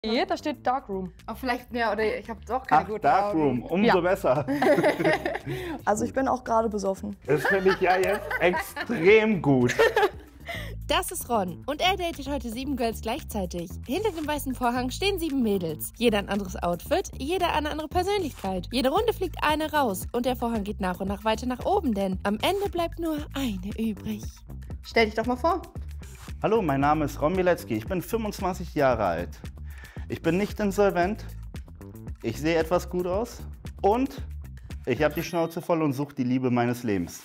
Nee, da steht Darkroom. Oh, vielleicht, ja, oder ich habe doch keine guten Darkroom, Augen. umso besser. Also ich bin auch gerade besoffen. Das finde ich ja jetzt extrem gut. Das ist Ron und er datet heute 7 Girls gleichzeitig. Hinter dem weißen Vorhang stehen 7 Mädels. Jeder ein anderes Outfit, jeder eine andere Persönlichkeit. Jede Runde fliegt eine raus und der Vorhang geht nach und nach weiter nach oben, denn am Ende bleibt nur eine übrig. Stell dich doch mal vor. Hallo, mein Name ist Ron Bilecki, ich bin 25 Jahre alt. Ich bin nicht insolvent, ich sehe etwas gut aus und ich habe die Schnauze voll und suche die Liebe meines Lebens.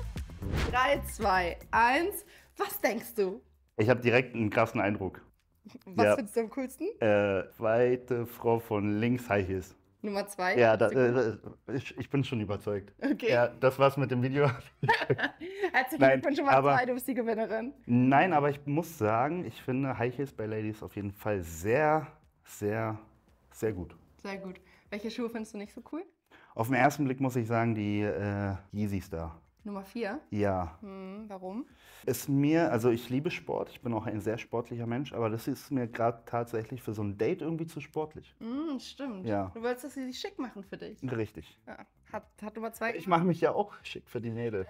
3, 2, 1. Was denkst du? Ich habe direkt einen krassen Eindruck. Was Ja. findest du am coolsten? Zweite Frau von links, High Heels. Nummer 2? Ja, ich bin schon überzeugt. Okay. Ja, das war's mit dem Video. Herzlichen Nein, Glückwunsch Nummer aber- 2, du bist die Gewinnerin. Nein, aber ich muss sagen, ich finde High Heels bei Ladies auf jeden Fall sehr, sehr, sehr gut. Sehr gut. Welche Schuhe findest du nicht so cool? Auf den ersten Blick muss ich sagen, die Yeezys da. Nummer 4. Ja, Warum? ist mir, also ich liebe Sport, ich bin auch ein sehr sportlicher Mensch, aber das ist mir gerade tatsächlich für so ein Date irgendwie zu sportlich. Stimmt. Ja. Du wolltest, dass sie sich schick machen für dich. Richtig. Ja. Hat Nummer 2 Ich mache mich ja auch schick für die Mädel.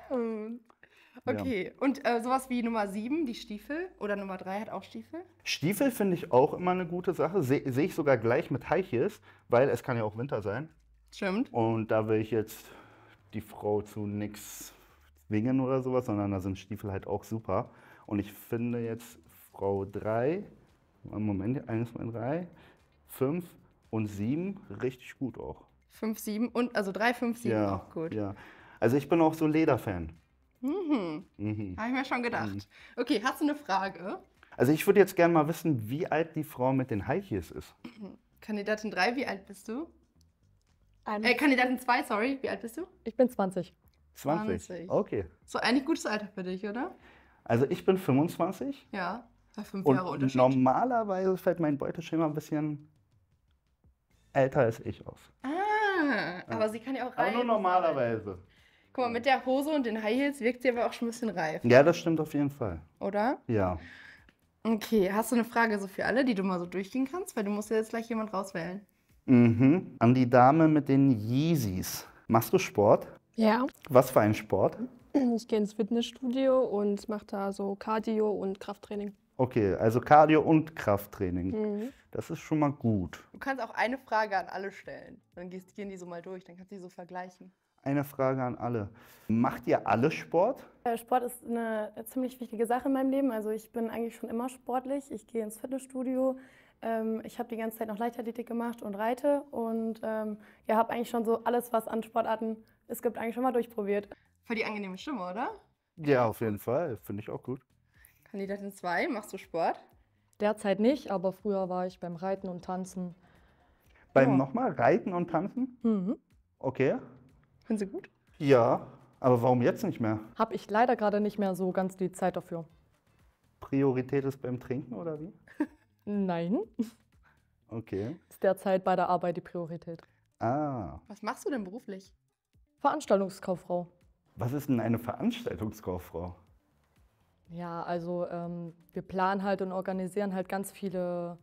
Okay. Und sowas wie Nummer 7, die Stiefel? Oder Nummer 3 hat auch Stiefel? Stiefel finde ich auch immer eine gute Sache, sehe ich sogar gleich mit High Heels, weil es kann ja auch Winter sein. Stimmt. Und da will ich jetzt die Frau zu nichts zwingen oder sowas, sondern da sind Stiefel halt auch super. Und ich finde jetzt Frau 3, Moment, 1, 2, 3, 5 und 7 richtig gut auch. 5, 7 und also 3, 5, 7 Ja, auch gut. ja. Also ich bin auch so Lederfan. Habe ich mir schon gedacht. Okay, hast du eine Frage? Also ich würde jetzt gerne mal wissen, wie alt die Frau mit den High Heels ist. Kandidatin 3, wie alt bist du? Ein- Kandidatin 2, sorry, wie alt bist du? Ich bin 20. 20. 20. Okay. So eigentlich gutes Alter für dich, oder? Also ich bin 25 Ja. 5 und Jahre Unterschied. normalerweise fällt mein Beuteschema ein bisschen älter als ich aus. Aber sie kann ja auch Aber reif nur sein. normalerweise. Guck mal, mit der Hose und den High Heels wirkt sie aber auch schon ein bisschen reif, Ja, das stimmt auf jeden Fall. oder? Ja. Okay, hast du eine Frage so für alle, die du mal so durchgehen kannst? Weil du musst ja jetzt gleich jemand rauswählen. An die Dame mit den Yeezys. Machst du Sport? Ja, Was für ein Sport? ich gehe ins Fitnessstudio und mache da so Cardio und Krafttraining. Okay, also Cardio und Krafttraining. Das ist schon mal gut. Du kannst auch eine Frage an alle stellen. Dann gehen die so mal durch, dann kannst du die so vergleichen. Eine Frage an alle. Macht ihr alle Sport? Sport ist eine ziemlich wichtige Sache in meinem Leben. Also ich bin eigentlich schon immer sportlich. Ich gehe ins Fitnessstudio. Ich habe die ganze Zeit noch Leichtathletik gemacht und reite. Und ja, habe eigentlich schon so alles, was an Sportarten es gibt, eigentlich schon mal durchprobiert. Voll die angenehme Stimme, oder? Ja, auf jeden Fall. Finde ich auch gut. Kandidatin 2, machst du Sport? Derzeit nicht, aber früher war ich beim Reiten und Tanzen. Beim nochmal Reiten und Tanzen? Okay. Findest du gut? Ja, aber warum jetzt nicht mehr? Habe ich leider gerade nicht mehr so ganz die Zeit dafür. Priorität ist beim Trinken oder wie? Nein, Okay. ist derzeit bei der Arbeit die Priorität. Ah. Was machst du denn beruflich? Veranstaltungskauffrau. Was ist denn eine Veranstaltungskauffrau? Ja, also wir planen halt und organisieren halt ganz viele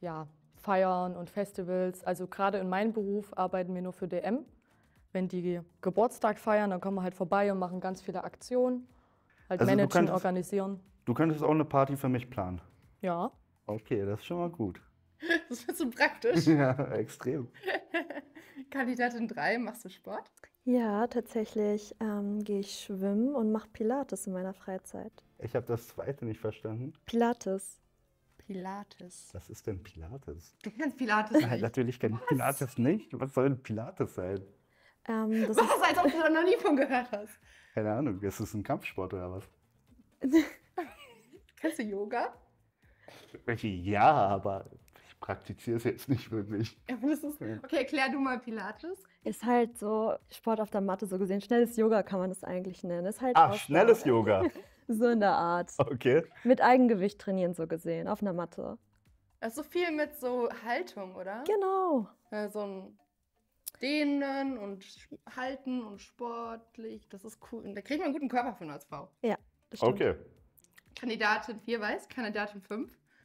Feiern und Festivals. Also gerade in meinem Beruf arbeiten wir nur für DM. Wenn die Geburtstag feiern, dann kommen wir halt vorbei und machen ganz viele Aktionen. Halt Also du managen, könntest- organisieren. Du könntest auch eine Party für mich planen. Ja. Okay, das ist schon mal gut. Das wird so praktisch. Ja, extrem. Kandidatin 3, machst du Sport? Ja, tatsächlich gehe ich schwimmen und mache Pilates in meiner Freizeit. Ich habe das zweite nicht verstanden. Pilates. Pilates. Was ist denn Pilates? Du kennst Pilates Nein, nicht. natürlich kenne ich Pilates nicht. Was soll denn Pilates sein? Das ist, Was, als ob du da noch nie von gehört hast. Keine Ahnung, ist es ein Kampfsport oder was? Kennst du Yoga? Ja, aber ich praktiziere es jetzt nicht wirklich. Ja, aber das ist, okay, erklär du mal Pilates. ist halt so Sport auf der Matte so gesehen. Schnelles Yoga kann man das eigentlich nennen. Ist halt Ah, Ausdauer. schnelles Yoga. So in der Art. Okay. Mit Eigengewicht trainieren so gesehen, auf einer Matte. Das ist so viel mit so Haltung, oder? Genau. So ein Dehnen und Halten und sportlich. Das ist cool. Und da kriegt man einen guten Körper von als Frau. Ja, das stimmt. Okay. Kandidatin 4 weiß, Kandidatin 5.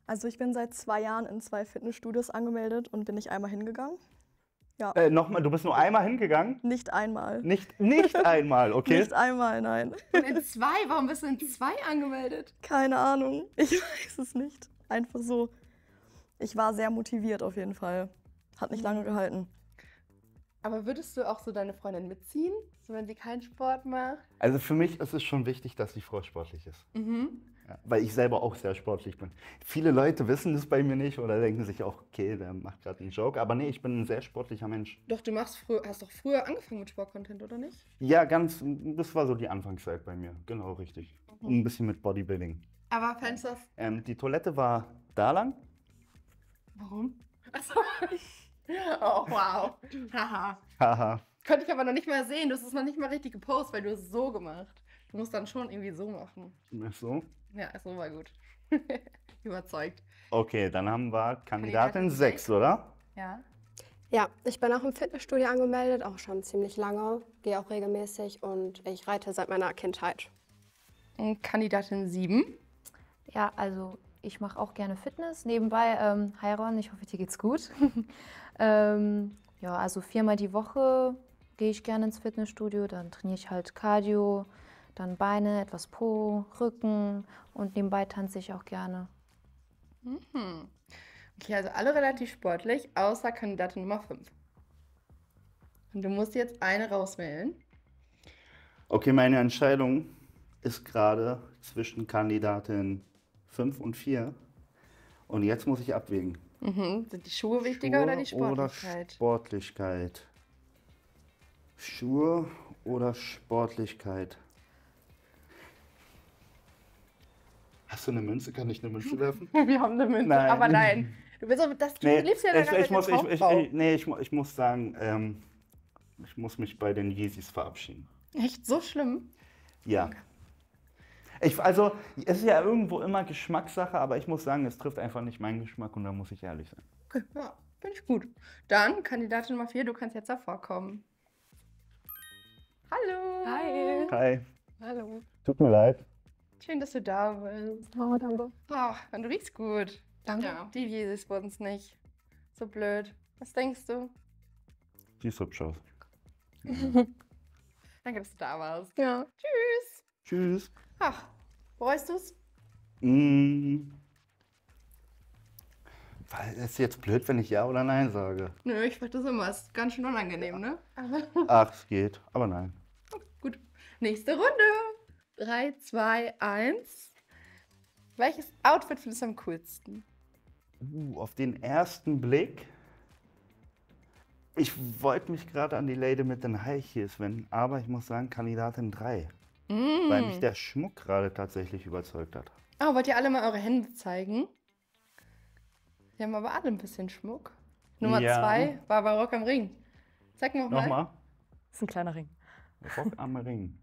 Also ich bin seit 2 Jahren in 2 Fitnessstudios angemeldet und bin nicht einmal hingegangen. Nochmal, du bist nur einmal hingegangen? Nicht einmal. Nicht einmal, okay. Nicht einmal, nein. Und in 2? Warum bist du in 2 angemeldet? Keine Ahnung. Ich weiß es nicht. Einfach so. Ich war sehr motiviert auf jeden Fall. Hat nicht lange gehalten. Aber würdest du auch so deine Freundin mitziehen, so wenn sie keinen Sport macht? Also für mich ist es schon wichtig, dass die Frau sportlich ist. Ja, weil ich selber auch sehr sportlich bin. Viele Leute wissen das bei mir nicht oder denken sich auch, okay, der macht gerade einen Joke. Aber nee, ich bin ein sehr sportlicher Mensch. Doch, hast doch früher angefangen mit Sportcontent, oder nicht? Ja, das war so die Anfangszeit bei mir. Genau, richtig. Und ein bisschen mit Bodybuilding. Aber fändest du das? Die Toilette war da lang. Warum? Achso. Oh, wow. Haha. Haha. Könnte ich aber noch nicht mal sehen. Du hast es noch nicht mal richtig gepostet, weil du es so gemacht. Du musst dann schon irgendwie so machen. Ach so. Ja, so war gut. Überzeugt. Okay, dann haben wir Kandidatin 6, oder? Ja. Ja, ich bin auch im Fitnessstudio angemeldet, auch schon ziemlich lange, gehe auch regelmäßig und ich reite seit meiner Kindheit. Und Kandidatin 7. Ja, also ich mache auch gerne Fitness. Nebenbei, Heiron, ich hoffe, dir geht's gut. Ja, also 4-mal die Woche gehe ich gerne ins Fitnessstudio, dann trainiere ich halt Cardio, dann Beine, etwas Po, Rücken und nebenbei tanze ich auch gerne. Mhm. Okay, also alle relativ sportlich, außer Kandidatin Nummer 5. Und du musst jetzt eine rauswählen. Okay, meine Entscheidung ist gerade zwischen Kandidatin 5 und 4. Und jetzt muss ich abwägen. Mhm. Sind die Schuhe wichtiger oder die Oder Sportlichkeit? Sportlichkeit. Schuhe oder Sportlichkeit? Hast du eine Münze? Kann ich eine Münze werfen? Wir haben eine Münze, Nein. aber nein. Du liebst ja ich muss sagen, ich muss mich bei den Yeezys verabschieden. Echt so schlimm? Ja. Also, es ist ja irgendwo immer Geschmackssache, aber ich muss sagen, es trifft einfach nicht meinen Geschmack und da muss ich ehrlich sein. Okay, ja, finde ich gut. Dann, Kandidatin Nummer 4, du kannst jetzt hervorkommen. Hallo. Hi. Hi. Hallo. Tut mir leid. Schön, dass du da bist. Oh, danke. Oh, und du riechst gut. Danke. Ja, die Yeezys wurden es nicht. So blöd. Was denkst du? Siehst hübsch aus. Danke, dass du da warst. Ja. Tschüss. Tschüss. Ach, bereust du's? Weil es ist jetzt blöd, wenn ich Ja oder Nein sage. Nö, ich fand das immer. Ist ganz schön unangenehm, ne? Aber Ach, es geht. Aber nein. gut. Nächste Runde. 3, 2, 1. Welches Outfit findest du am coolsten? Auf den ersten Blick. Ich wollte mich gerade an die Lady mit den High Heels wenden, aber ich muss sagen, Kandidatin 3. Weil mich der Schmuck gerade tatsächlich überzeugt hat. Oh, wollt ihr alle mal eure Hände zeigen? Wir haben aber alle ein bisschen Schmuck. Nummer Ja. 2, Barbara Rock am Ring. Zeig mal. Nochmal. Das ist ein kleiner Ring. Rock am Ring.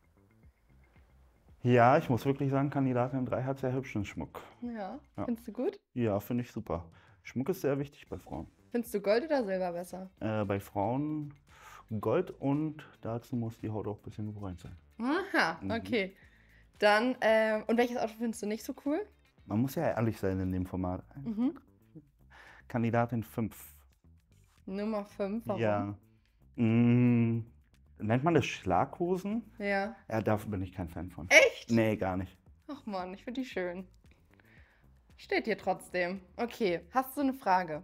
Ja, ich muss wirklich sagen, Kandidatin 3 hat sehr hübschen Schmuck. Ja, Ja. findest du gut? Ja, finde ich super. Schmuck ist sehr wichtig bei Frauen. Findest du Gold oder Silber besser? Bei Frauen Gold und dazu muss die Haut auch ein bisschen gebräunt sein. Aha, okay. Dann, und welches Outfit findest du nicht so cool? Man muss ja ehrlich sein in dem Format. Kandidatin 5. Nummer 5, warum? Ja. Nennt man das Schlaghosen? Ja. Ja, dafür bin ich kein Fan von. Echt? Nee, gar nicht. Ach Mann, ich finde die schön. Steht dir trotzdem. Okay, hast du eine Frage?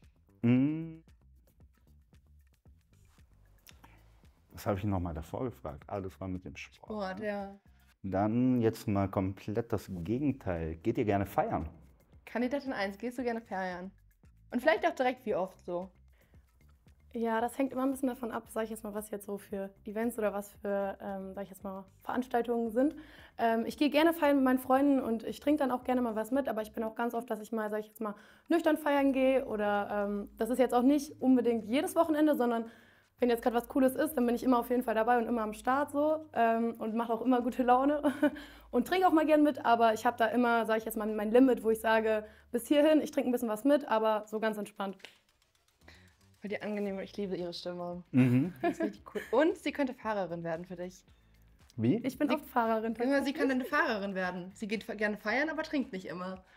Was habe ich nochmal davor gefragt? Das war mit dem Sport. Oh, ja. Dann jetzt mal komplett das Gegenteil. Geht ihr gerne feiern? Kandidatin 1, gehst du gerne feiern? Und vielleicht auch direkt wie oft so? Ja, das hängt immer ein bisschen davon ab, sag ich jetzt mal, was jetzt so für Events oder was für, sag ich jetzt mal, Veranstaltungen sind. Ich gehe gerne feiern mit meinen Freunden und ich trinke dann auch gerne mal was mit, aber ich bin auch ganz oft, dass ich mal, sag ich jetzt mal, nüchtern feiern gehe oder das ist jetzt auch nicht unbedingt jedes Wochenende, sondern wenn jetzt gerade was Cooles ist, dann bin ich immer auf jeden Fall dabei und immer am Start so und mache auch immer gute Laune und trinke auch mal gern mit, aber ich habe da immer, sag ich jetzt mal, mein Limit, wo ich sage, bis hierhin, ich trinke ein bisschen was mit, aber so ganz entspannt. Voll die angenehme, ich liebe ihre Stimme. Mhm. Das ist richtig cool. Und sie könnte Fahrerin werden für dich. Wie? Ich bin oft Fahrerin. Immer, sie kann eine Fahrerin werden. Sie geht gerne feiern, aber trinkt nicht immer.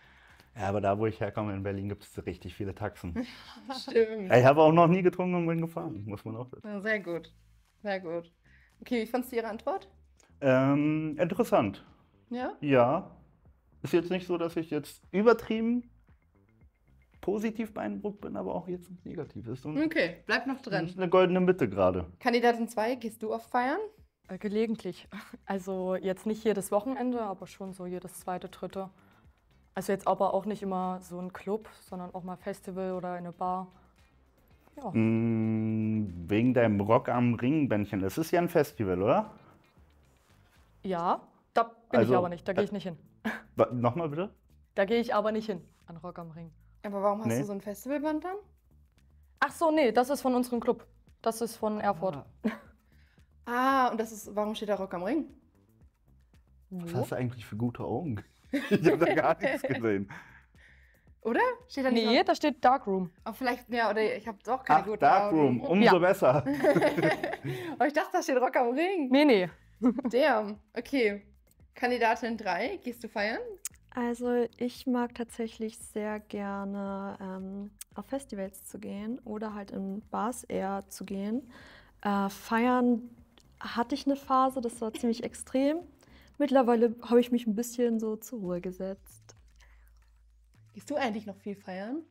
Ja, aber da, wo ich herkomme, in Berlin, gibt es richtig viele Taxen. Stimmt. Ich habe auch noch nie getrunken und bin gefahren, muss man auch wissen. Ja, sehr gut. Sehr gut. Okay, wie fandst du Ihre Antwort? Interessant. Ja? Ja. Ist jetzt nicht so, dass ich jetzt übertrieben positiv beeindruckt bin, aber auch jetzt nicht negativ. Ist so Okay, bleib noch drin. ist eine goldene Mitte gerade. Kandidatin 2, gehst du oft feiern? Gelegentlich. Also jetzt nicht jedes Wochenende, aber schon so jedes zweite, dritte. Also jetzt aber auch nicht immer so ein Club, sondern auch mal Festival oder eine Bar. Ja. Wegen deinem Rock am Ring-Bändchen. Das ist ja ein Festival, oder? Ja, da bin Also, ich aber nicht, da gehe ich nicht hin. Nochmal bitte? Da gehe ich aber nicht hin, an Rock am Ring. Aber warum hast Nee. du so ein Festivalband dann? Ach so, nee, das ist von unserem Club. Das ist von Erfurt. Und das ist, warum steht da Rock am Ring? Was hast du eigentlich für gute Augen? Ich habe da gar nichts gesehen. Oder? Steht da nicht Nee, da steht Darkroom. Oh, vielleicht, ja, oder ich habe doch keine Ach, guten Darkroom, Augen. umso besser. Aber ich dachte, da steht Rock am Ring. Nee. Damn. Okay. Kandidatin 3, gehst du feiern? Also ich mag tatsächlich sehr gerne auf Festivals zu gehen oder halt in Bars eher zu gehen. Feiern hatte ich eine Phase, das war ziemlich extrem. Mittlerweile habe ich mich ein bisschen so zur Ruhe gesetzt. Gehst du eigentlich noch viel feiern?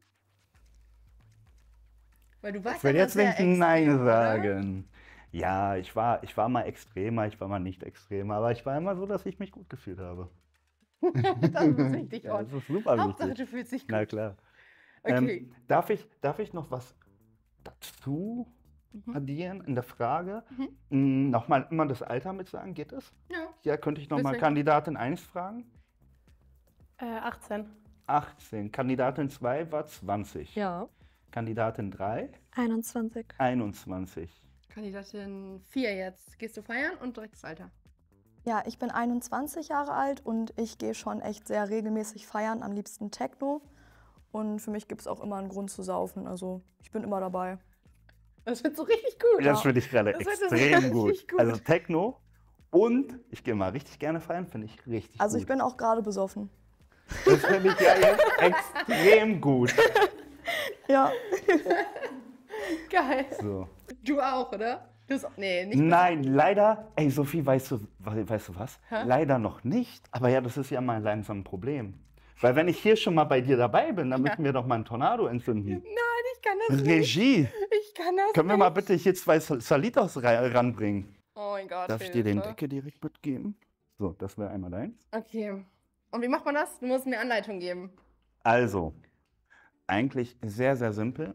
Weil du warst Ich will ja jetzt sehr nicht Nein extrem, oder? sagen. Ja, ich war mal extremer, ich war mal nicht extremer, aber ich war immer so, dass ich mich gut gefühlt habe. Das ist richtig Ja, gut. das ist super Hauptsache, wichtig. du fühlst dich gut. Na klar. Okay. Darf ich noch was dazu addieren in der Frage? Nochmal immer das Alter mit sagen, geht das? Ja. Ja, könnte ich nochmal Bisschen. Kandidatin 1 fragen? 18. 18. Kandidatin 2 war 20. Ja. Kandidatin 3? 21. 21. Kandidatin 4 jetzt. Gehst du feiern und direkt das Alter? Ja, ich bin 21 Jahre alt und ich gehe schon echt sehr regelmäßig feiern, am liebsten Techno. Und für mich gibt es auch immer einen Grund zu saufen, also ich bin immer dabei. Das wird so richtig gut. Das finde ich gerade Das wird extrem richtig gut. Also Techno und ich gehe mal richtig gerne feiern, finde ich richtig Also gut. ich bin auch gerade besoffen. Das finde ich ja jetzt extrem gut. Ja. Geil. So. Du auch, oder? Nee, nicht Nein, leider, ey Sophie, weißt du was? Hä? Leider noch nicht, aber ja, das ist ja mal langsam ein Problem. Weil wenn ich hier schon mal bei dir dabei bin, dann müssen wir doch mal einen Tornado entzünden. Nein, ich kann das nicht. Regie, Ich kann das können wir nicht. mal bitte hier 2 Salitos ranbringen? Oh mein Gott. Darf ich dir den Hilfe. Deckel direkt mitgeben? So, das wäre einmal deins. Okay. Und wie macht man das? Du musst mir Anleitung geben. Also, eigentlich sehr, sehr simpel.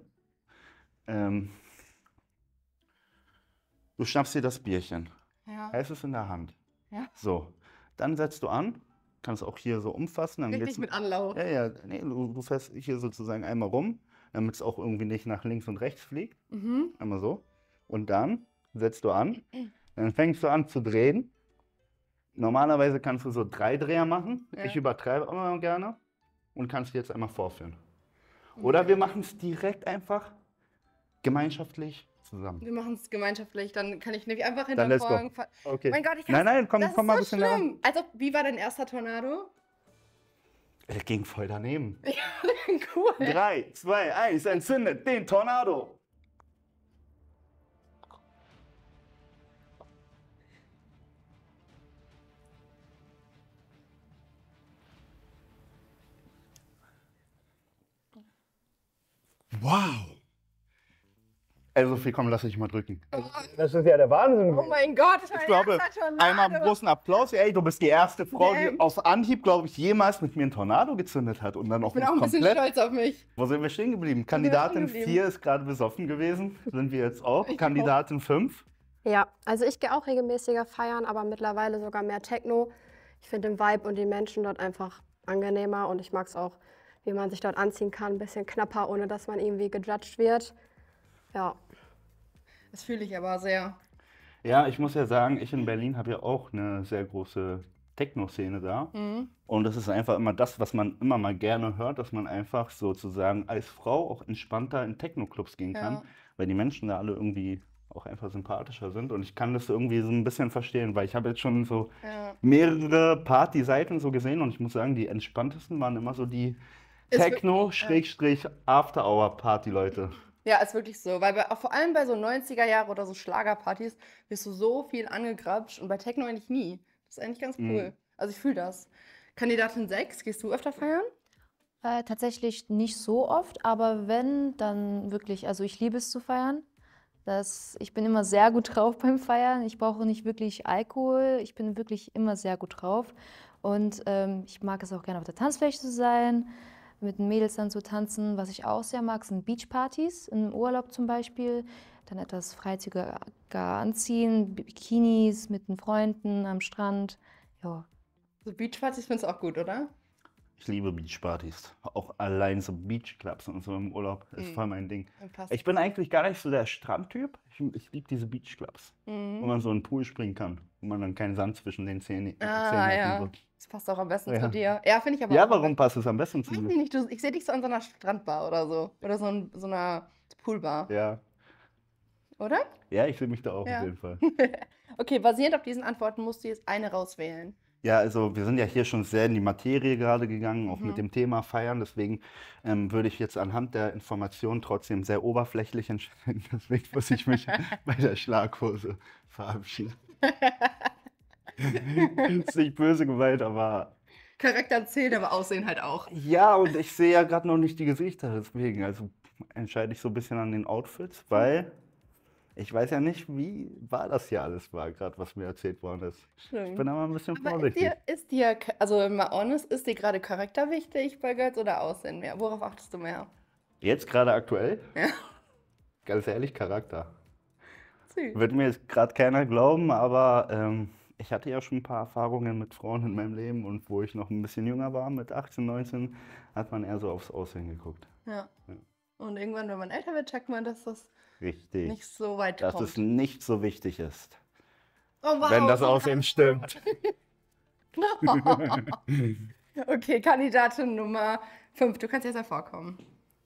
Du schnappst dir das Bierchen, Ja. hältst es in der Hand. Ja. So, dann setzt du an, kannst auch hier so umfassen. Dann Richtig geht's mit Anlauf. Ja, nee, du fährst hier sozusagen einmal rum, damit es auch irgendwie nicht nach links und rechts fliegt. Mhm. Einmal so. Und dann setzt du an, dann fängst du an zu drehen. Normalerweise kannst du so 3 Dreher machen. Ja. Ich übertreibe immer gerne. Und kannst jetzt einmal vorführen. Oder wir machen es direkt einfach gemeinschaftlich zusammen. Wir machen es gemeinschaftlich, dann kann ich nämlich einfach Dann let's go. hinterfragen. Okay. Mein Gott, ich kann Nein, komm das mal ein ist bisschen so näher. schlimm. Also, wie war dein erster Tornado? Der ging voll daneben. Cool. 3, 2, 1, entzündet den Tornado. Wow. Ey, Sophie, komm, lass dich mal drücken. Das ist ja der Wahnsinn. Oh mein Gott, das war Ich mein glaube, erster Tornado. einmal einen großen Applaus. Ey, du bist die erste Frau, Damn. die auf Anhieb, glaube ich, jemals mit mir einen Tornado gezündet hat. Und dann auch Ich bin auch ein bisschen komplett. stolz auf mich. Wo sind wir stehen geblieben? wir Kandidatin stehen geblieben? 4 ist gerade besoffen gewesen. Sind wir jetzt auch. Ich Kandidatin 5. Ja, also ich gehe auch regelmäßiger feiern, aber mittlerweile sogar mehr Techno. Ich finde den Vibe und die Menschen dort einfach angenehmer und ich mag es auch, wie man sich dort anziehen kann, ein bisschen knapper, ohne dass man irgendwie gejudged wird. Ja. Das fühle ich aber sehr. Ja, ich muss ja sagen, ich in Berlin habe ja auch eine sehr große Techno-Szene da. Mhm. Und das ist einfach immer das, was man immer mal gerne hört, dass man einfach sozusagen als Frau auch entspannter in Techno-Clubs gehen kann, Ja. weil die Menschen da alle irgendwie auch einfach sympathischer sind. Und ich kann das irgendwie so ein bisschen verstehen, weil ich habe jetzt schon so Ja. mehrere Party-Seiten so gesehen und ich muss sagen, die entspanntesten waren immer so die Techno, Schrägstrich, After-Hour-Party, Leute. Ja, ist wirklich so, weil vor allem bei so 90er Jahre oder so Schlagerpartys wirst du so viel angegrapscht und bei Techno eigentlich nie. Das ist eigentlich ganz cool. Also ich fühle das. Kandidatin 6, gehst du öfter feiern? Tatsächlich nicht so oft, aber wenn, dann wirklich, also ich liebe es zu feiern. Ich bin immer sehr gut drauf beim Feiern. Ich brauche nicht wirklich Alkohol. Ich bin wirklich immer sehr gut drauf. Und ich mag es auch gerne auf der Tanzfläche zu sein, mit den Mädels dann zu tanzen. Was ich auch sehr mag, sind Beachpartys, im Urlaub zum Beispiel. Dann etwas freizügiger anziehen, Bikinis mit den Freunden am Strand. Ja. So Beachpartys findest du auch gut, oder? Ich liebe Beachpartys. Auch allein so Beachclubs und so im Urlaub ist voll mein Ding. Ich bin eigentlich gar nicht so der Strandtyp. Ich liebe diese Beachclubs, wo man so in den Pool springen kann, wo man dann keinen Sand zwischen den Zähnen hat. Ja. Und so. Das passt auch am besten zu dir. Ja, finde ich aber Ja, auch. warum passt es am besten zu Weiß mir? ich nicht, ich sehe dich so an so einer Strandbar oder so. Oder so einer Poolbar. Ja. Oder? Ja, ich sehe mich da auch Ja. auf jeden Fall. Okay, basierend auf diesen Antworten musst du jetzt eine rauswählen. Ja, also wir sind ja hier schon sehr in die Materie gerade gegangen, auch mit dem Thema Feiern. Deswegen würde ich jetzt anhand der Informationen trotzdem sehr oberflächlich entscheiden. Deswegen muss ich mich bei der Schlaghose verabschieden. Ist nicht böse gemeint, aber Charakter zählt, aber Aussehen halt auch. ja, und ich sehe ja gerade noch nicht die Gesichter, deswegen also entscheide ich so ein bisschen an den Outfits, weil ich weiß ja nicht, wie wahr das hier alles war, gerade was mir erzählt worden ist. Ich bin aber ein bisschen Aber vorsichtig. also mal honest, ist dir gerade Charakter wichtig bei Girls oder Aussehen mehr? Worauf achtest du mehr? Jetzt gerade aktuell? Ja. Ganz ehrlich, Charakter. Süß. Wird mir jetzt gerade keiner glauben, aber ich hatte ja schon ein paar Erfahrungen mit Frauen in meinem Leben und wo ich noch ein bisschen jünger war, mit 18, 19, hat man eher so aufs Aussehen geguckt. Ja. Und irgendwann, wenn man älter wird, checkt man, dass das Richtig. nicht so weit Dass kommt. es nicht so wichtig ist, Oh, wow. wenn das Aussehen stimmt. Okay, Kandidatin Nummer 5. Du kannst jetzt hervorkommen.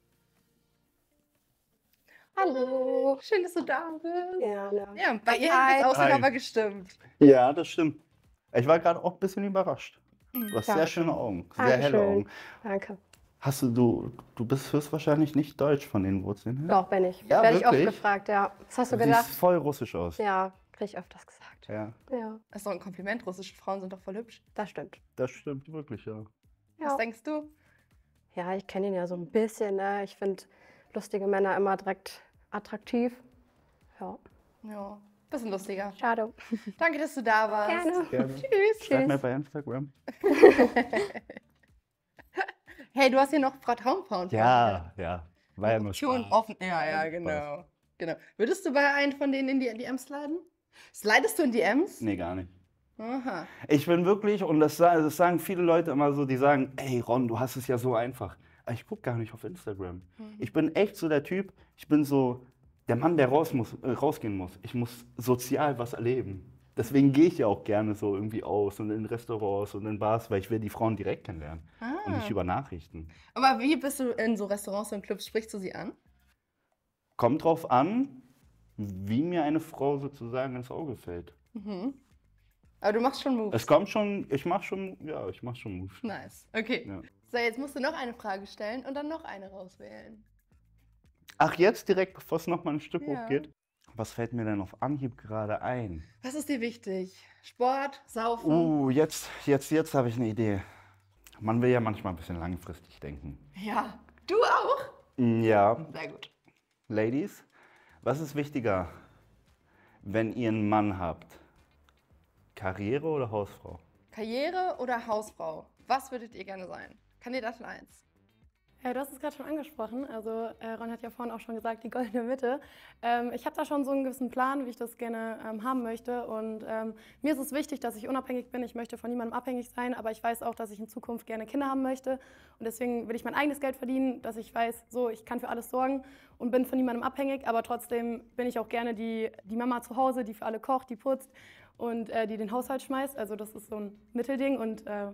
Hallo. Schön, dass du da bist. Gerne. Ja, bei ihr hat das Aussehen Hi. aber gestimmt. Ja, das stimmt. Ich war gerade auch ein bisschen überrascht. Du hast sehr Danke. schöne Augen, sehr helle Dankeschön. Augen. Danke. Du bist höchstwahrscheinlich nicht deutsch von den Wurzeln her? Doch, bin ich. Ja, Werde ich oft wirklich? gefragt, ja. Was hast du Du gedacht? siehst voll russisch aus. Ja, kriege ich öfters gesagt. Ja, Ja, Das ist doch ein Kompliment. Russische Frauen sind doch voll hübsch. das stimmt. das stimmt wirklich, ja. Was Ja, denkst du? ja, ich kenne ihn ja so ein bisschen. Ne? Ich finde lustige Männer immer direkt attraktiv. Ja, Ja, bisschen lustiger. schade. Danke, dass du da warst. Gerne. Gerne. Tschüss. Schreib mir bei Instagram. Hey, du hast hier noch Frau Traumfrauen. Ja. War ja nur Option Spaß. offen. Ja, genau. Würdest du bei einem von denen in die DMs sliden? Slidest du in DMs? Nee, gar nicht. Aha. Ich bin wirklich, und das sagen viele Leute immer so, die sagen, ey Ron, du hast es ja so einfach. Aber ich gucke gar nicht auf Instagram. Ich bin echt so der Typ, ich bin so der Mann, der rausgehen muss. Ich muss sozial was erleben. Deswegen gehe ich ja auch gerne so irgendwie aus und in Restaurants und in Bars, weil ich will die Frauen direkt kennenlernen und nicht über Nachrichten. Aber wie bist du in so Restaurants und Clubs? Sprichst du sie an? Kommt drauf an, wie mir eine Frau sozusagen ins Auge fällt. Aber du machst schon Moves. Es kommt schon, ich mach schon Moves. Nice. Okay. Ja. So, jetzt musst du noch eine Frage stellen und dann noch eine rauswählen. Ach, jetzt direkt, bevor es noch mal ein Stück Ja. hochgeht? Was fällt mir denn auf Anhieb gerade ein? Was ist dir wichtig? Sport, Saufen? Jetzt habe ich eine Idee. Man will ja manchmal ein bisschen langfristig denken. Ja. Du auch? Ja, Sehr gut. Ladies, was ist wichtiger, wenn ihr einen Mann habt? Karriere oder Hausfrau? Karriere oder Hausfrau? Was würdet ihr gerne sein? Kandidatin 1. Ja, du hast es gerade schon angesprochen. Also Ron hat ja vorhin auch schon gesagt, die goldene Mitte. Ich habe da schon so einen gewissen Plan, wie ich das gerne haben möchte. Und mir ist es wichtig, dass ich unabhängig bin. Ich möchte von niemandem abhängig sein, aber ich weiß auch, dass ich in Zukunft gerne Kinder haben möchte. Und deswegen will ich mein eigenes Geld verdienen, dass ich weiß, so, ich kann für alles sorgen und bin von niemandem abhängig. Aber trotzdem bin ich auch gerne die Mama zu Hause, die für alle kocht, die putzt und die den Haushalt schmeißt. Also das ist so ein Mittelding und ja.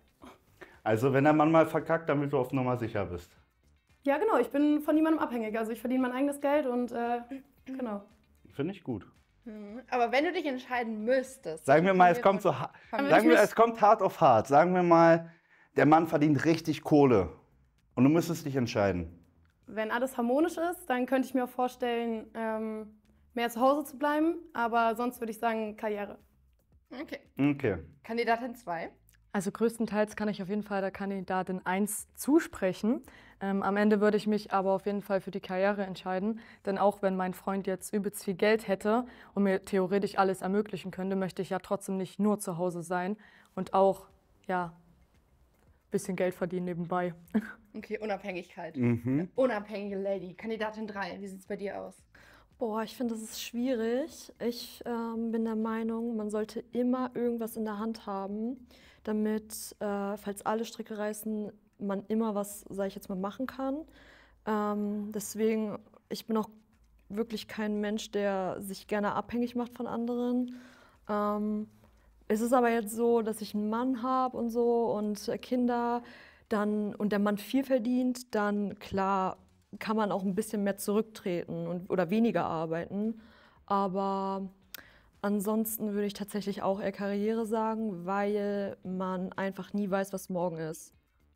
Also wenn der Mann mal verkackt, damit du auf Nummer sicher bist. Ja, genau. Ich bin von niemandem abhängig. Also ich verdiene mein eigenes Geld und genau. Finde ich gut. Aber wenn du dich entscheiden müsstest. Sagen wir mal, es kommt so es kommt hart auf hart. Sagen wir mal, der Mann verdient richtig Kohle. Und du müsstest dich entscheiden. Wenn alles harmonisch ist, dann könnte ich mir auch vorstellen, mehr zu Hause zu bleiben. Aber sonst würde ich sagen Karriere. Okay. Okay. Kandidatin 2. Also größtenteils kann ich auf jeden Fall der Kandidatin 1 zusprechen. Am Ende würde ich mich aber auf jeden Fall für die Karriere entscheiden. Denn auch wenn mein Freund jetzt übelst viel Geld hätte und mir theoretisch alles ermöglichen könnte, möchte ich ja trotzdem nicht nur zu Hause sein und auch, ja, ein bisschen Geld verdienen nebenbei. Okay, Unabhängigkeit. Unabhängige Lady. Kandidatin 3. Wie sieht es bei dir aus? Boah, ich finde, das ist schwierig. Ich bin der Meinung, man sollte immer irgendwas in der Hand haben, damit, falls alle Stricke reißen, man immer was, sage ich jetzt mal, machen kann. Deswegen, ich bin auch wirklich kein Mensch, der sich gerne abhängig macht von anderen. Es ist aber jetzt so, dass ich einen Mann habe und so und Kinder, und der Mann viel verdient, dann klar kann man auch ein bisschen mehr zurücktreten oder weniger arbeiten. Aber ansonsten würde ich tatsächlich auch eher Karriere sagen, weil man einfach nie weiß, was morgen ist.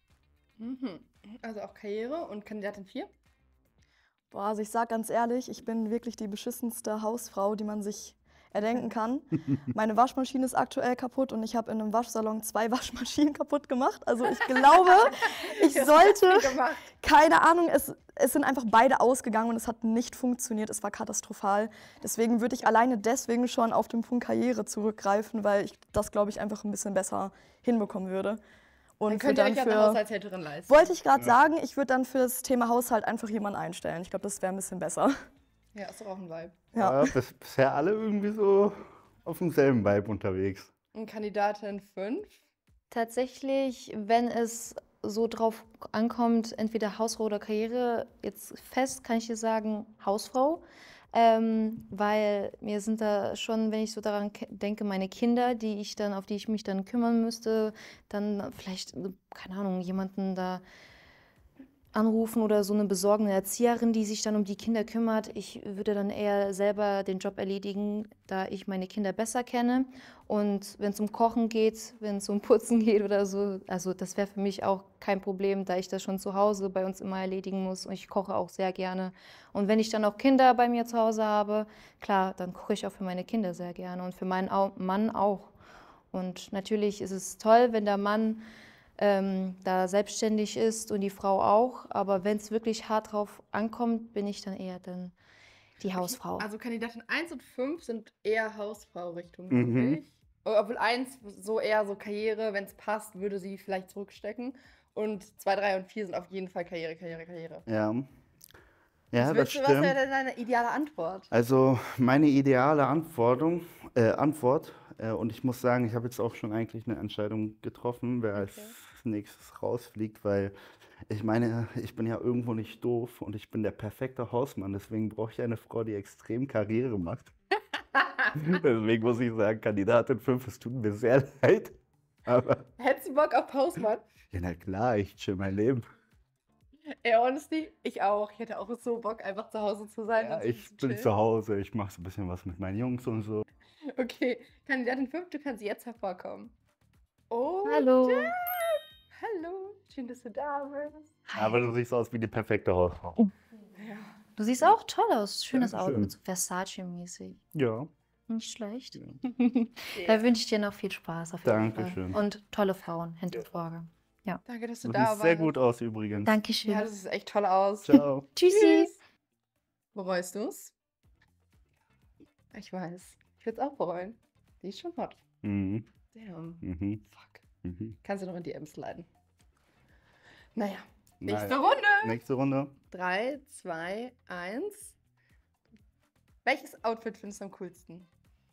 Also auch Karriere und Kandidatin 4? Boah, also ich sag ganz ehrlich, ich bin wirklich die beschissenste Hausfrau, die man sich erdenken kann. Meine Waschmaschine ist aktuell kaputt und ich habe in einem Waschsalon 2 Waschmaschinen kaputt gemacht. Also ich glaube, ich sollte, keine Ahnung, es sind einfach beide ausgegangen und es hat nicht funktioniert. Es war katastrophal. Deswegen würde ich alleine deswegen schon auf den Punkt Karriere zurückgreifen, weil ich das, glaube ich, einfach ein bisschen besser hinbekommen würde. Und dann könnt ihr euch ja eine Haushaltshälterin leisten. Wollte ich gerade sagen, ich würde dann für das Thema Haushalt einfach jemanden einstellen. Ich glaube, das wäre ein bisschen besser. Ja, ist doch auch ein Vibe. Ja, bisher alle irgendwie so auf demselben Vibe unterwegs. Und Kandidatin 5? Tatsächlich, wenn es so drauf ankommt, entweder Hausfrau oder Karriere, jetzt fest kann ich dir sagen, Hausfrau. Weil mir sind da schon, wenn ich so daran denke, meine Kinder, auf die ich mich dann kümmern müsste, dann vielleicht, keine Ahnung, jemanden da anrufen oder so eine besorgende Erzieherin, die sich dann um die Kinder kümmert. Ich würde dann eher selber den Job erledigen, da ich meine Kinder besser kenne. Und wenn es um Kochen geht, wenn es um Putzen geht oder so, also das wäre für mich auch kein Problem, da ich das schon zu Hause bei uns immer erledigen muss. Und ich koche auch sehr gerne. Und wenn ich dann auch Kinder bei mir zu Hause habe, klar, dann koche ich auch für meine Kinder sehr gerne und für meinen Mann auch. Und natürlich ist es toll, wenn der Mann da selbstständig ist und die Frau auch. Aber wenn es wirklich hart drauf ankommt, bin ich dann eher die Hausfrau. Also Kandidatin 1 und 5 sind eher Hausfrau-Richtung, glaube ich. Obwohl 1 so eher so Karriere, wenn es passt, würde sie vielleicht zurückstecken. Und 2, 3 und 4 sind auf jeden Fall Karriere. Ja. Ja, das stimmt. Was wäre denn deine ideale Antwort? Also meine ideale Antwort, und ich muss sagen, ich habe jetzt auch schon eigentlich eine Entscheidung getroffen, wer als nächstes rausfliegt, weil ich meine, ich bin ja irgendwo nicht doof und ich bin der perfekte Hausmann, deswegen brauche ich eine Frau, die extrem Karriere macht. Deswegen muss ich sagen, Kandidatin 5, es tut mir sehr leid. Aber hättest du Bock auf Hausmann? ja, na klar, ich chill mein Leben. Ja, honestly, ich auch. Ich hätte auch so Bock, einfach zu Hause zu sein. Ja, und so ich bin zu Hause, ich mache so ein bisschen was mit meinen Jungs und so. Okay, Kandidatin 5, du kannst jetzt hervorkommen. Oh, Hallo. Jen. Hallo, schön, dass du da bist. Aber du siehst aus wie die perfekte Hausfrau. Ja. Du siehst auch toll aus. Schönes Dankeschön. Outfit, so Versace-mäßig. Ja. Nicht schlecht. Ja. Da wünsche ich dir noch viel Spaß auf jeden Dankeschön. Fall. Und tolle Frauen hinter Vorge. Ja. Danke, dass du Du da siehst warst. sehr gut aus übrigens. Dankeschön. Ja, das sieht echt toll aus. Ciao. Tschüssi. Bereust du's? Ich weiß. Ich würde es auch bereuen. Die ist schon hot. Mhm. Damn. Mhm. Fuck. Mhm. Kannst du noch in DMs leiten. Naja. Naja. Nächste Runde. Nächste Runde. 3, 2, 1. Welches Outfit findest du am coolsten?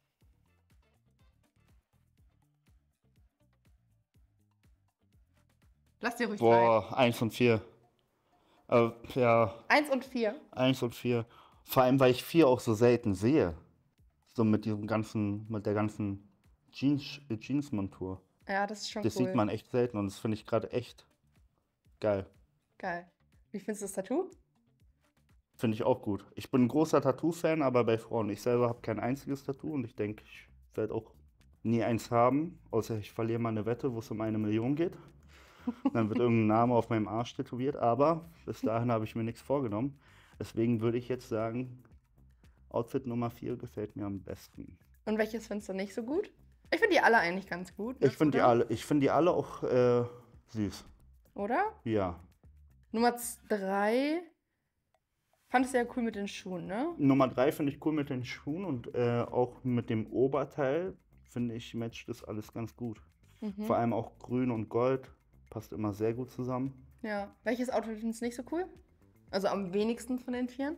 Lass dir ruhig Zeit. Boah, 1 und 4. Ja, 1 und 4. 1 und 4. Vor allem, weil ich 4 auch so selten sehe. So mit der ganzen Jeans-Montur. Ja, das ist schon Das cool. sieht man echt selten und das finde ich gerade echt geil. Geil. Wie findest du das Tattoo? Finde ich auch gut. Ich bin ein großer Tattoo-Fan, aber bei Frauen. Ich selber habe kein einziges Tattoo und ich denke, ich werde auch nie eins haben, außer ich verliere mal eine Wette, wo es um 1 Million geht. Dann wird irgendein Name auf meinem Arsch tätowiert, aber bis dahin habe ich mir nichts vorgenommen. Deswegen würde ich jetzt sagen, Outfit Nummer 4 gefällt mir am besten. Und welches findest du nicht so gut? Ich finde die alle eigentlich ganz gut. Ich finde die alle auch süß. Oder? Ja. Nummer 3 fandest du ja cool mit den Schuhen, ne? Nummer 3 finde ich cool mit den Schuhen und auch mit dem Oberteil, finde ich, matcht das alles ganz gut. Vor allem auch grün und gold passt immer sehr gut zusammen. Ja. Welches Outfit findest du nicht so cool? Also am wenigsten von den 4?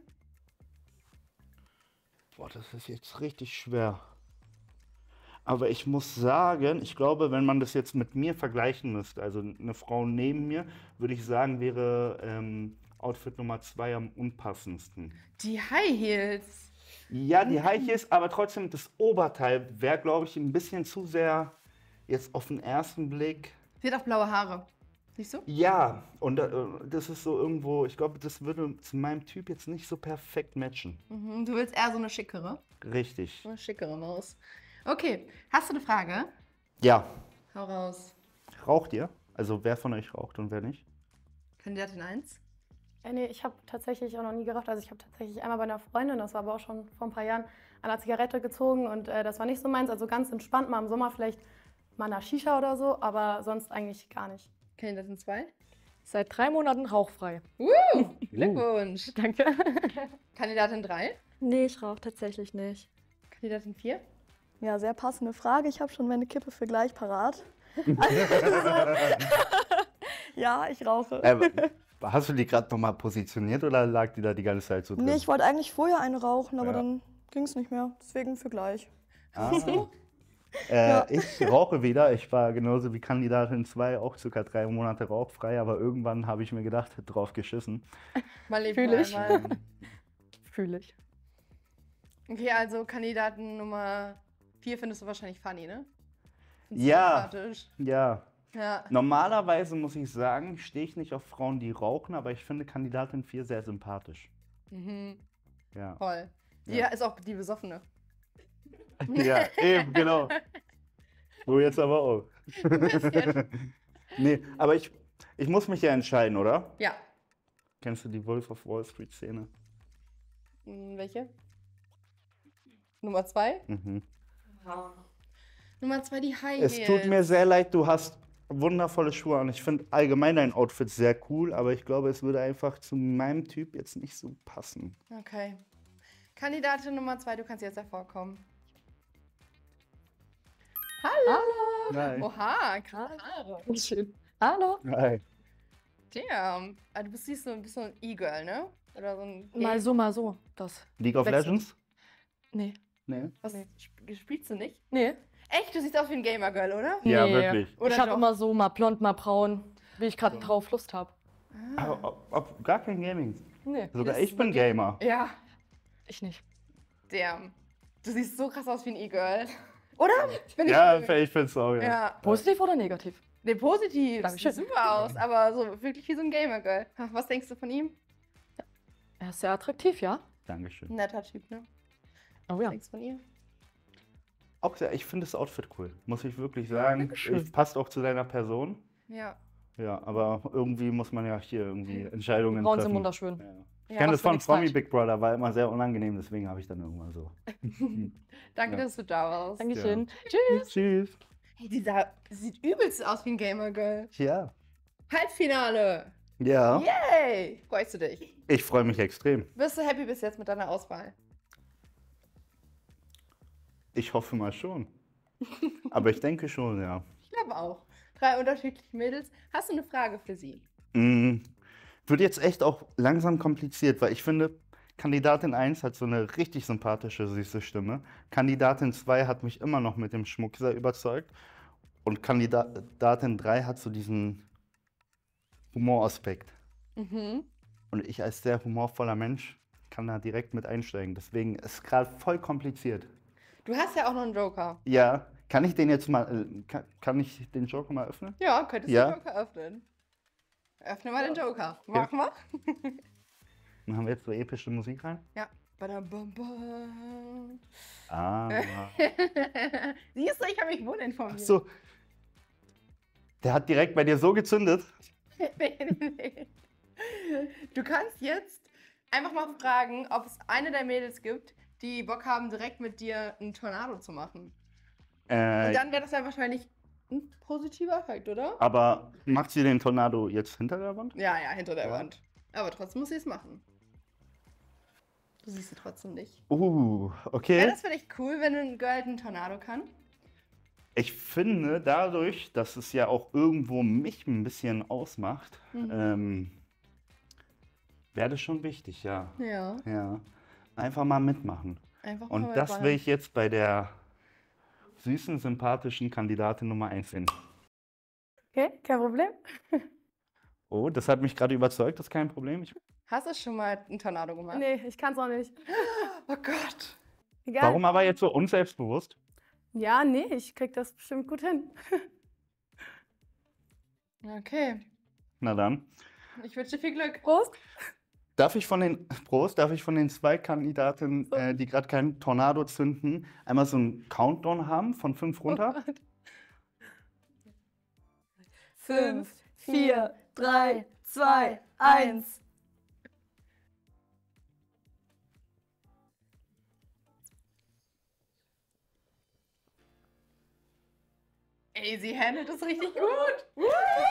Boah, das ist jetzt richtig schwer. Aber ich muss sagen, ich glaube, wenn man das jetzt mit mir vergleichen müsste, also eine Frau neben mir, würde ich sagen, wäre Outfit Nummer 2 am unpassendsten. Die High Heels. Ja, die High Heels, aber trotzdem das Oberteil wäre, glaube ich, ein bisschen zu sehr jetzt auf den ersten Blick. Sie hat auch blaue Haare. Siehst du? Ja, und das ist so irgendwo, ich glaube, das würde zu meinem Typ jetzt nicht so perfekt matchen. Mhm, du willst eher so eine schickere? Richtig. So eine schickere Maus. Okay, hast du eine Frage? Ja. Hau raus. Raucht ihr? Also wer von euch raucht und wer nicht? Kandidatin 1? Nee, ich habe tatsächlich auch noch nie geraucht. Also ich habe tatsächlich einmal bei einer Freundin, das war aber auch schon vor ein paar Jahren, an einer Zigarette gezogen und das war nicht so meins. Also ganz entspannt, mal im Sommer vielleicht mal eine Shisha oder so, aber sonst eigentlich gar nicht. Kandidatin 2? Seit 3 Monaten rauchfrei. Glückwunsch. Danke. Kandidatin 3? Nee, ich rauche tatsächlich nicht. Kandidatin 4? Ja, sehr passende Frage. Ich habe schon meine Kippe für gleich parat. Ja, ich rauche. Hast du die gerade nochmal positioniert oder lag die da die ganze Zeit so drin? Nee, ich wollte eigentlich vorher eine rauchen, aber Ja. dann ging es nicht mehr. Deswegen für gleich. Ich rauche wieder. Ich war genauso wie Kandidatin 2 auch circa 3 Monate rauchfrei, aber irgendwann habe ich mir gedacht, drauf geschissen. Mal leben Fühl ich. einmal. Fühle ich. Okay, also Kandidatin Nummer 4 findest du wahrscheinlich funny, ne? Findest du Ja. sympathisch? Ja. Ja. Normalerweise muss ich sagen, stehe ich nicht auf Frauen, die rauchen, aber ich finde Kandidatin 4 sehr sympathisch. Mhm. Ja. Voll. Die Ja. ist auch die Besoffene. Ja, eben, genau. So jetzt aber auch. bisschen. Nee, aber ich muss mich ja entscheiden, oder? Ja. Kennst du die Wolf of Wall Street Szene? Welche? Nummer 2? Mhm. Nummer 2, die High Es Heels. tut mir sehr leid, du hast wundervolle Schuhe an. Ich finde allgemein dein Outfit sehr cool, aber ich glaube, es würde einfach zu meinem Typ jetzt nicht so passen. Okay. Kandidatin Nummer 2, du kannst jetzt hervorkommen. Hallo! Nein. Oha, krasse Haare. Schön. Hallo. Nein. Damn. Ah, du bist so ein E-Girl, ne? Oder so ein Mal so, mal so. Das. League of Wechselt. Legends? Nee. Nee. Was, spielst du nicht? Nee. Echt? Du siehst aus wie ein Gamer-Girl, oder? Ja, Nee. wirklich. Oder ich habe doch? immer so mal blond, mal braun, wie ich gerade drauf Lust habe. Aber gar kein Gaming. Nee, Sogar Das ich bin wirklich- Gamer. Ja. ich nicht. Damn. Du siehst so krass aus wie ein E-Girl. Oder? Bin Ja, ich ich find's auch, ja. Ja. Positiv oder negativ? Nee, positiv. Dankeschön. Sieht super aus, aber so wirklich wie so ein Gamer-Girl. Was denkst du von ihm? Er ist sehr attraktiv, ja? Dankeschön. Netter Typ, ne? Oh Was ja. denkst du von ihr? Auch sehr, ich finde das Outfit cool, muss ich wirklich sagen. Dankeschön. Es passt auch zu deiner Person. Ja. Ja, aber irgendwie muss man ja hier irgendwie Entscheidungen Frauen sind treffen. wunderschön. Ja. Ich Ja, kenne was das von für eine Promi Zeit. Big Brother, war immer sehr unangenehm, deswegen habe ich dann irgendwann so. Danke, Ja. dass du da warst. Dankeschön. Tschüss. Tschüss. Hey, sieht übelst aus wie ein Gamer-Girl. Ja. Halbfinale. Ja. Yay! Freust du dich? Ich freue mich extrem. Bist du happy bis jetzt mit deiner Auswahl? Ich hoffe mal schon. Aber ich denke schon, ja. Ich glaube auch. 3 unterschiedliche Mädels. Hast du eine Frage für sie? Wird jetzt echt auch langsam kompliziert, weil ich finde, Kandidatin 1 hat so eine richtig sympathische, süße Stimme. Kandidatin 2 hat mich immer noch mit dem Schmuck sehr überzeugt. Und Kandidatin 3 hat so diesen Humoraspekt. Mhm. Und ich als sehr humorvoller Mensch kann da direkt mit einsteigen. Deswegen ist es gerade voll kompliziert. Du hast ja auch noch einen Joker. Ja, kann ich den jetzt mal, kann ich den Joker mal öffnen? Ja, könntest Ja. du den Joker öffnen. Öffne mal den Joker. Mach mal. Dann haben wir jetzt so epische Musik rein. Ja. Badam, bam, bam. Ah. Siehst du, ich habe mich wohl informiert. Ach so. Der hat direkt bei dir so gezündet. Du kannst jetzt einfach mal fragen, ob es eine der Mädels gibt, die Bock haben, direkt mit dir einen Tornado zu machen. Und dann wäre das ja wahrscheinlich ein positiver Effekt, oder? Aber macht sie den Tornado jetzt hinter der Wand? Ja, hinter der Ja. Wand. Aber trotzdem muss sie es machen. Du siehst sie trotzdem nicht. Okay. Ja, das finde ich cool, wenn ein Girl einen Tornado kann. Ich finde, dadurch, dass es ja auch irgendwo mich ein bisschen ausmacht, wäre das schon wichtig, ja. Ja. Ja. Einfach mal mitmachen. Einfach mal Und das mitmachen. will ich jetzt bei der süßen, sympathischen Kandidatin Nummer 1 sehen. Okay, kein Problem. Oh, das hat mich gerade überzeugt, das ist kein Problem. Hast du schon mal einen Tornado gemacht? Nee, ich kann es auch nicht. Oh Gott. Egal. Warum aber jetzt so unselbstbewusst? Ja, nee, ich krieg das bestimmt gut hin. Okay. Na dann. Ich wünsche dir viel Glück. Prost. Darf ich von den 2 Kandidatinnen, die gerade keinen Tornado zünden, einmal so einen Countdown haben von 5 runter? 5, 4, 3, 2, 1. Ey, sie handelt das richtig gut.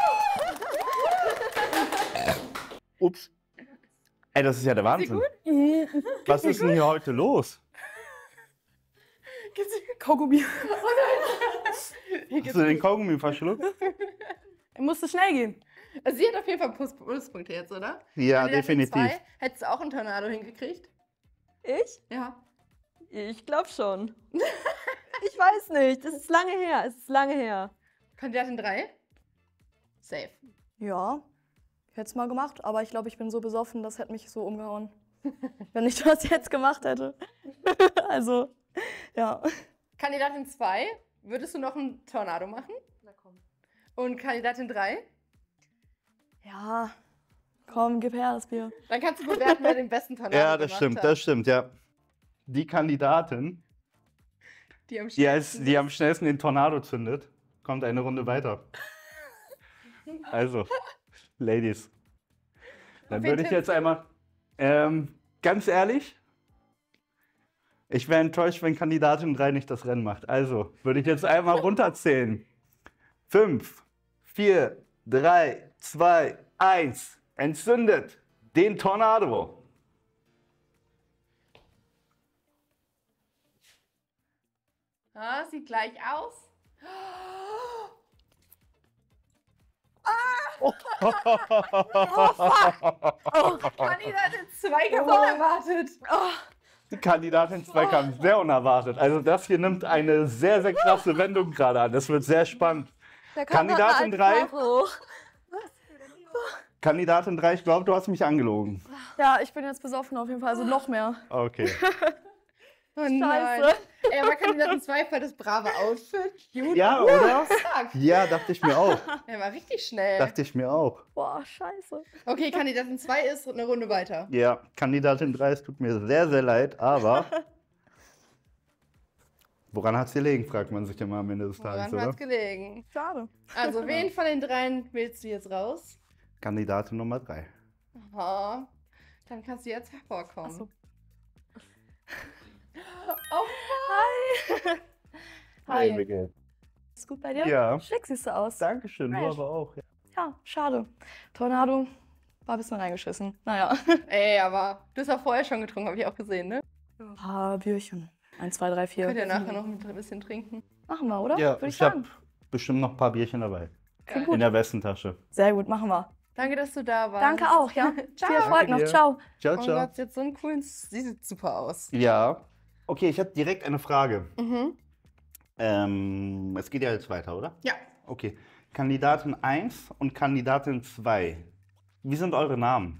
Ups. Ey, das ist ja der Wahnsinn. Was ist denn hier heute los? Kaugummi. Hast du den Kaugummi verschluckt? Musste schnell gehen. Also sie hat auf jeden Fall Pluspunkte jetzt, oder? Ja, Kandidatin definitiv. 2, hättest du auch einen Tornado hingekriegt? Ich? Ja. Ich glaube schon. Ich weiß nicht. Das ist lange her. Es ist lange her. Kandidatin 3? Safe. Ja, ich hätte es mal gemacht, aber ich glaube, ich bin so besoffen, das hätte mich so umgehauen, wenn ich das jetzt gemacht hätte. Also, ja. Kandidatin 2, würdest du noch einen Tornado machen? Na komm. Und Kandidatin 3? Ja, komm, gib her das Bier. Dann kannst du bewerten, wer den besten Tornado Ja, das gemacht hat. stimmt, ja. Die Kandidatin, Die am die am schnellsten den Tornado zündet, kommt eine Runde weiter. Also, Ladies. Dann wen würde ich tippst jetzt einmal, ganz ehrlich, ich wäre enttäuscht, wenn Kandidatin 3 nicht das Rennen macht. Also, würde ich jetzt einmal runterzählen. 5, 4, 3, 2, 1. Entzündet den Tornado. Ah, sieht gleich aus. Kandidatin 2 kam unerwartet. Kandidatin 2 kam sehr unerwartet. Also das hier nimmt eine sehr, sehr krasse Wendung gerade an. Das wird sehr spannend. Kandidatin 3. Kandidatin 3, ich glaube, du hast mich angelogen. Ja, ich bin jetzt besoffen auf jeden Fall, also noch mehr. Okay. Oh nein. Scheiße. Ey, aber Kandidatin 2 war das brave Outfit. Cute. Ja, oder? Stark. Ja, dachte ich mir auch. Er war richtig schnell. Dachte ich mir auch. Boah, scheiße. Okay, Kandidatin 2 ist eine Runde weiter. Ja, Kandidatin 3, es tut mir sehr, sehr leid, aber woran hat es gelegen, fragt man sich immer am Ende des Tages, Woran hat oder? es gelegen? Schade. Also, wen von den dreien wählst du jetzt raus? Kandidatin Nummer 3. Aha. Dann kannst du jetzt hervorkommen. Ach so. Oh, Hi. Hi, Miguel. Ist gut bei dir? Ja. Schick siehst du aus. Dankeschön, du Mensch. aber auch. Ja. Ja, schade. Tornado war ein bisschen reingeschissen. Naja. ey, aber du hast ja vorher schon getrunken, habe ich auch gesehen, ne? Ein paar Bierchen. 1, 2, 3, 4. Könnt ihr nachher noch ein bisschen trinken. Machen wir, oder? Ja, Würde ich ich habe sagen. bestimmt noch ein paar Bierchen dabei. Geil. In der Westentasche. Sehr gut, machen wir. Danke, dass du da warst. Danke auch, ja. Ciao. Viel Erfolg noch. dir. Ciao. Ciao, Oh ciao. Gott, sie hat so einen coolen... Sie sieht super aus. Ja. Okay, ich habe direkt eine Frage. Mhm. Es geht ja jetzt weiter, oder? Ja. Okay. Kandidatin 1 und Kandidatin 2. Wie sind eure Namen?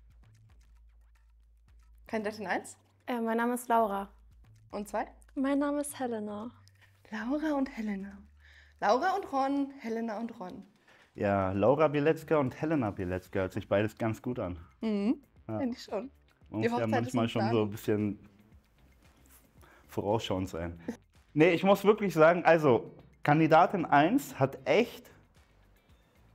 Kandidatin 1 Mein Name ist Laura. und 2? Mein Name ist Helena. Laura und Helena. Laura und Ron, Helena und Ron. Ja, Laura Bielecka und Helena Bielecka hört sich beides ganz gut an. Mhm. Ja. Finde ich schon. Man Die muss ja Hochzeit ist manchmal in schon Planung. so ein bisschen vorausschauend sein. Nee, ich muss wirklich sagen, also Kandidatin 1 hat echt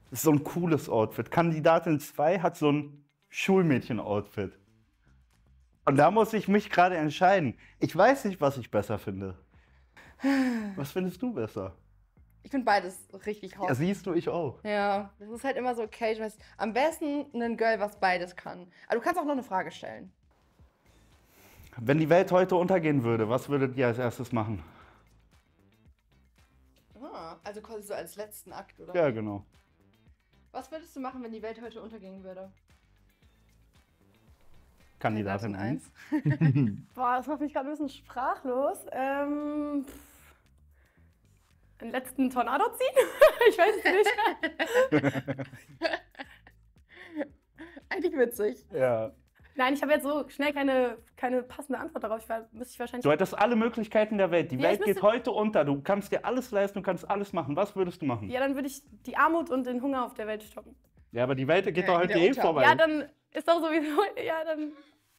Das ist so ein cooles Outfit. Kandidatin 2 hat so ein Schulmädchen-Outfit. Und da muss ich mich gerade entscheiden. Ich weiß nicht, was ich besser finde. Was findest du besser? Ich finde beides richtig hot. Ja, siehst du, ich auch. Ja, das ist halt immer so occasion. Am besten ein Girl, was beides kann. Aber du kannst auch noch eine Frage stellen. Wenn die Welt heute untergehen würde, was würdet ihr als erstes machen? Also quasi so als letzten Akt, oder? Ja, genau. Was würdest du machen, wenn die Welt heute untergehen würde? Kandidatin 1. Boah, das macht mich gerade ein bisschen sprachlos. Einen letzten Tornado ziehen? Ich weiß es nicht. Eigentlich witzig. Ja. Nein, ich habe jetzt so schnell keine passende Antwort darauf. Müsste ich wahrscheinlich. Du hättest alle Möglichkeiten der Welt. Die Ja, Welt ich geht müsste- heute unter. Du kannst dir alles leisten, du kannst alles machen. Was würdest du machen? Ja, dann würde ich die Armut und den Hunger auf der Welt stoppen. Ja, aber die Welt geht doch heute wieder eh unter. vorbei. Ja, dann ist doch sowieso. Ja, dann.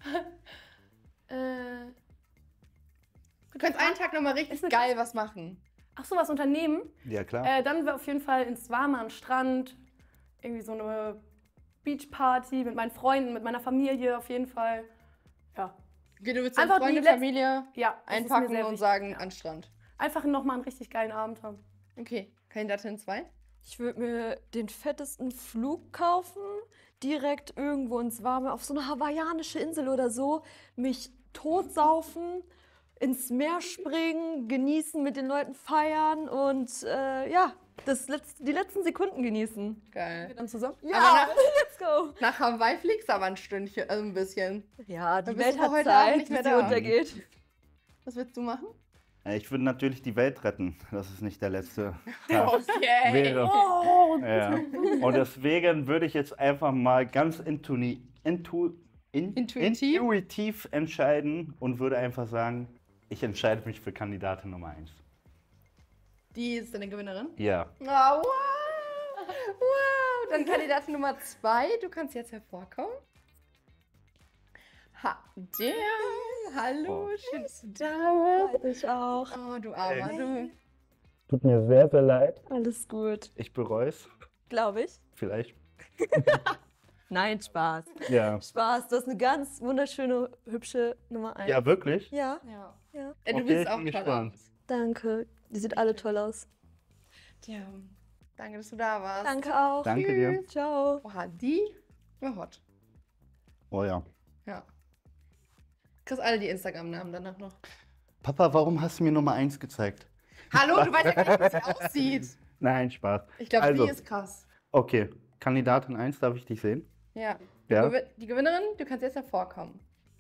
Du kannst einen Tag nochmal richtig geil was machen. Ach so, was unternehmen? Ja, klar. Dann auf jeden Fall ins Warme an den Strand. Irgendwie so eine Beachparty mit meinen Freunden, mit meiner Familie auf jeden Fall. Ja. Okay, du willst Einfach deine Freunde, die letzten- Familie Ja, das ist mir einpacken sehr und wichtig. sagen, an den Strand. Einfach nochmal einen richtig geilen Abend haben. Okay, Kandidatin 2. Ich würde mir den fettesten Flug kaufen, direkt irgendwo ins Warme, auf so eine hawaiianische Insel oder so, mich totsaufen, ins Meer springen, genießen, mit den Leuten feiern und ja, die letzten Sekunden genießen. Geil. Dann zusammen? Aber nach, let's go. nach Hawaii fliegst du aber ein Stündchen, also ein bisschen. Ja, Dann die bist Welt du hat heute Abend Zeit, nicht bis mehr sie da. untergeht. Was willst du machen? Ich würde natürlich die Welt retten. Das ist nicht der letzte Okay. Tag wäre. Oh, Ja. Und deswegen würde ich jetzt einfach mal ganz intuitiv entscheiden und würde einfach sagen, ich entscheide mich für Kandidatin Nummer 1. Die ist deine Gewinnerin? Ja. Oh, wow. Wow. Dann Kandidatin Nummer 2. Du kannst jetzt hervorkommen. Der. Hallo, schön, dass du da bist. Ich auch. Oh, du Armer, du. Tut mir sehr, sehr leid. Alles gut. Ich bereue es. Glaube ich. Vielleicht. Nein, Spaß. Ja. Spaß, du hast eine ganz wunderschöne, hübsche Nummer 1. Ja, wirklich? Ja, Ja. ja. Du Okay, bist ich auch bin toll gespannt. aus. Danke. Die sieht alle toll aus. Ja. Danke, dass du da warst. Danke auch. Danke dir. Ciao. Oha, die war hot. Oh ja. Ja. Kriegst alle die Instagram-Namen danach noch. Papa, warum hast du mir Nummer 1 gezeigt? Hallo, du weißt ja gar nicht, wie sie aussieht. Nein, Spaß. Ich glaube, Also. die ist krass. Okay, Kandidatin 1, darf ich dich sehen? Ja. Ja. Die Gewinnerin, du kannst jetzt hervorkommen.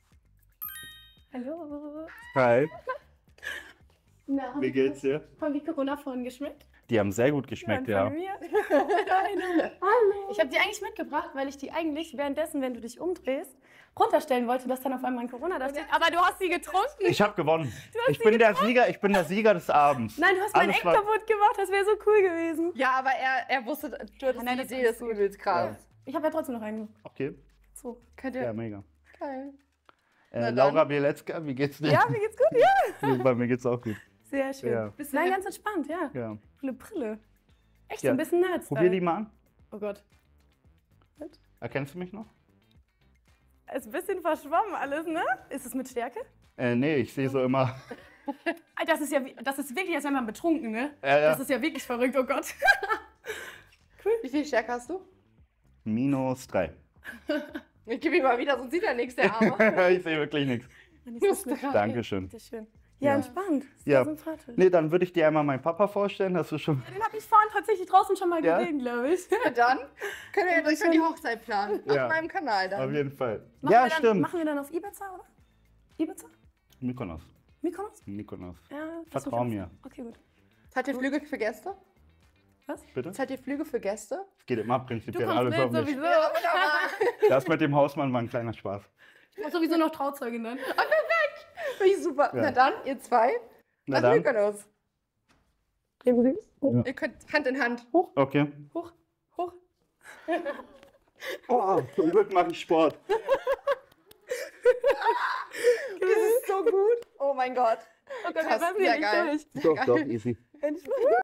hallo. Hi, Na, wie geht's dir? haben die Corona vorhin geschmeckt? Die haben sehr gut geschmeckt, ja. Von mir? Ich habe die eigentlich mitgebracht, weil ich die eigentlich währenddessen, wenn du dich umdrehst, runterstellen wollte, dass dann auf einmal ein Corona da steht. Aber du hast sie getrunken. Ich habe gewonnen. Ich bin der Sieger des Abends. Nein, du hast mein Alles Eck war- kaputt gemacht. Das wäre so cool gewesen. Ja, aber er wusste, du hattest Nein, die das Idee, ist das gut. übelst krass. Ich habe ja trotzdem noch einen. Okay, So. Könnt ja, ihr. mega. Geil. Na Laura dann. Bieletzka, wie geht's dir? Ja, mir geht's gut, ja. Bei mir geht's auch gut. Sehr schön. Ja. Nein, ganz entspannt, ja. Ja. Coole Brille. Echt Ja. so ein bisschen Nerds. Probier die mal an. Oh Gott. Erkennst du mich noch? Ist ein bisschen verschwommen alles, ne? Ist es mit Stärke? Nee, ich sehe so immer. Alter, das ist wirklich, als wäre man betrunken, ne? Ja, ja. Das ist ja wirklich verrückt, oh Gott. Wie viel Stärke hast du? -3. Ich gebe ihm mal wieder, sonst sieht er nichts, der Arme. Ich sehe wirklich nichts. Minus 3. Dankeschön. Bitte schön. Ja, Ja. entspannt. Ja. Sehr sympathisch. Nee, dann würde ich dir einmal meinen Papa vorstellen. Hast du schon. Den habe ich vorhin tatsächlich draußen schon mal Ja? gesehen, glaube ich. Na dann können wir euch schon die Hochzeit planen. Ja. Auf meinem Kanal dann. Auf jeden Fall. Machen Ja, wir dann, stimmt. Machen wir dann auf Ibiza, oder? Ibiza? Mykonos. Mykonos? Mykonos. Ja. Vertrau mir. Okay, gut. Zahlt ihr Flüge für Gäste? Bitte? Zahlt ihr Flüge für Gäste? Es geht immer Du prinzipiell kommst alles mit auf mich. sowieso. Ja, wunderbar. Das mit dem Hausmann war ein kleiner Spaß. Ich muss sowieso noch Trauzeugin dann. Finde ich super. Ja. Na dann, ihr zwei. Na Nach dann. Mykonos. Ja. Ihr könnt Hand in Hand. Okay. Hoch, hoch. Oh, zum Glück mache ich Sport. Das ist so gut. Oh mein Gott. Oh Gott, Krass, wir bleiben sehr hier geil. nicht durch. Doch, easy.